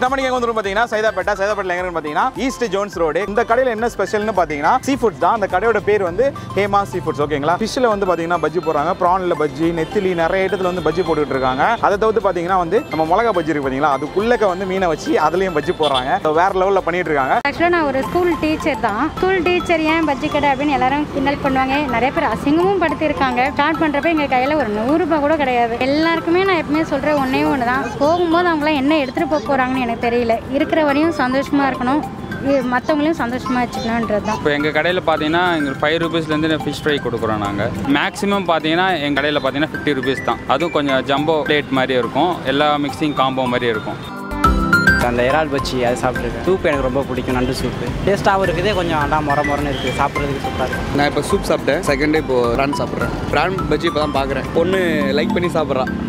நம்ம நீங்க வந்து பாத்தீங்கன்னா சைதாப்பேட்டையில எங்க பாத்தீங்கன்னா ஈஸ்ட் ஜோன்ஸ் ரோடு. இந்த கடையில என்ன ஸ்பெஷல்னு பாத்தீங்கன்னா சீ ஃபுட்ஸ் தான். அந்த கடையோட பேர் வந்து ஹேமா சீ ஃபுட்ஸ். ஓகேங்களா? ஃபிஷ்ல வந்து பாத்தீங்கன்னா பஜ்ஜி போடுறாங்க, பிரான்ல பஜ்ஜி, நெத்திலி நிறைய இடத்துல வந்து பஜ்ஜி போட்டுட்டு இருக்காங்க. அதை தவிர்த்து பாத்தீங்கன்னா வந்து நம்ம மிளகா பஜ்ஜி இருக்கு பாத்தீங்களா, அதுக்குள்ளக்க வந்து மீனை வச்சு அதுலயும் பஜ்ஜி போடுறாங்க. வேற லெவல்ல பண்ணிட்டு இருக்காங்க. ஆக்சுவலா நான் ஒரு ஸ்கூல் டீச்சர் தான். ஸ்கூல் டீச்சர் ஏன் பஜ்ஜி கடை அப்படின்னு எல்லாரும் கிண்டல் பண்ணுவாங்க. நிறைய பேர் அசிங்கமும் படுத்திருக்காங்க. ஸ்டார்ட் பண்றப்ப எங்க கையில ஒரு 100 ரூபாய் கூட கிடையாது. எல்லாருக்குமே நான் எப்பவுமே சொல்றேன் ஒன்னே ஒண்ணுதான், போகும்போது அவங்க என்ன எடுத்துட்டு போக போறாங்கன்னு எனக்கு தெரியல. இருக்கிற வரையும் சந்தோஷமா இருக்கணும், மற்றவங்களையும் சந்தோஷமாக வச்சுக்கணுன்றது தான். இப்போ எங்கள் கடையில் பார்த்தீங்கன்னா எங்களுக்கு 5 ரூபீஸ்லேருந்து ஃபிஷ் ஃப்ரை கொடுக்குறோம். நாங்கள் மேக்ஸிமம் பார்த்தீங்கன்னா எங்கள் கடையில் பார்த்தீங்கன்னா 50 ரூபீஸ் தான். அதுவும் கொஞ்சம் ஜம்போ பிளேட் மாதிரி இருக்கும், எல்லா மிக்சிங் காம்போ மாதிரி இருக்கும். அந்த இறால் பஜ்ஜி அது சாப்பிட்ருக்கேன். சூப் எனக்கு ரொம்ப பிடிக்கும், நண்டு சூப்பு. டேஸ்ட்டாகவும் இருக்குது, கொஞ்சம் நல்லா முறன்னு இருக்குது, சாப்பிட்றதுக்கு சூப்பராக இருக்கும். நான் இப்போ சூப் சாப்பிட்டேன், செகண்ட் டே இப்போ பிரான் சாப்பிட்றேன். பிரான் பஜ்ஜி இப்போ தான் பார்க்குறேன், பொண்ணு லைக் பண்ணி சாப்பிட்றான்.